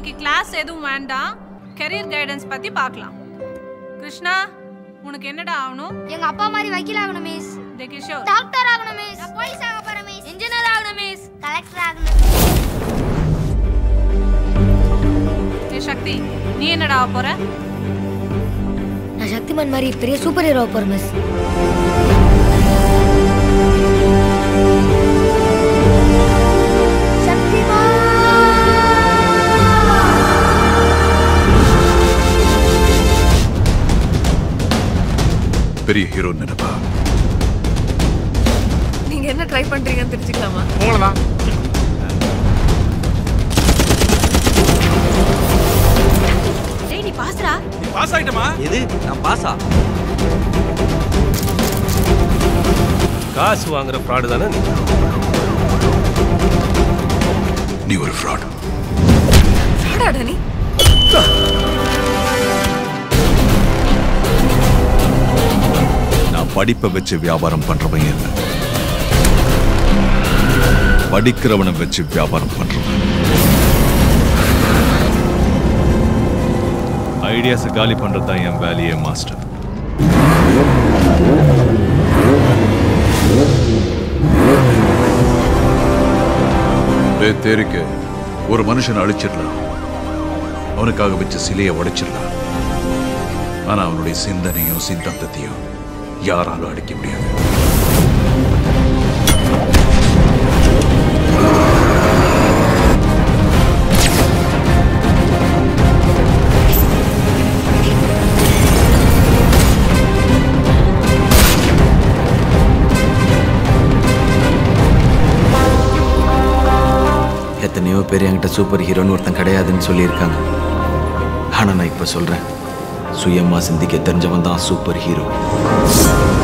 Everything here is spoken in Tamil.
இன்னைக்கு கிளாஸ் எதுவும் வேண்டாம், கெரியர் கைடன்ஸ் பத்தி பார்க்கலாம். கிருஷ்ணா, உனக்கு என்னடா ஆகணும்? எங்க அப்பா மாதிரி வக்கீல் ஆகணும் மிஸ். கிஷோர் டாக்டர் ஆகணும் மிஸ். நான் போலீஸ் ஆக போறேன் மிஸ். இன்ஜினியர் ஆகணும் மிஸ். கலெக்டர் ஆகணும். சக்தி, நீ என்னடா ஆக போற? நான் சக்திமான் மாதிரி பெரிய சூப்பர் ஹீரோ ஆக போறேன் மிஸ். பெரிய ஹீரோ நினைப்பா. நீங்க என்ன ட்ரை பண்றீங்கன்னு தெரிஞ்சுக்கலாமா? உங்களதான். டேய், நீ பாஸ்ரா? நீ பாஸ் ஆயிட்டமா? எது? நான் பாஸா? காசு வாங்குற ஃப்ராடு தானே நீ? நீ ஒரு ஃப்ராட். ஃப்ராடாடா நீ? படிப்பை வச்சு வியாபாரம் பண்றவன் என்ன, படிக்கிறவனை வச்சு வியாபாரம் பண்றவன். ஐடியாஸை காலி பண்றதுதான் என் வேலையே மாஸ்டர். தேரிக்கு ஒரு மனுஷனை அழிச்சிடலாம், அவனுக்காக வச்ச சிலையை உடைச்சிடலாம். ஆனா அவனுடைய சிந்தனையும் சித்தாந்தத்தையும் யாராலும் அடிக்க முடியாது. எத்தனையோ பேர் என்கிட்ட சூப்பர் ஹீரோன்னு ஒருத்தன் கிடையாதுன்னு சொல்லியிருக்காங்க. ஆனா நான் இப்ப சொல்றேன், சுயமா சிந்திக்க தெரிஞ்சவன் தான் சூப்பர் ஹீரோ.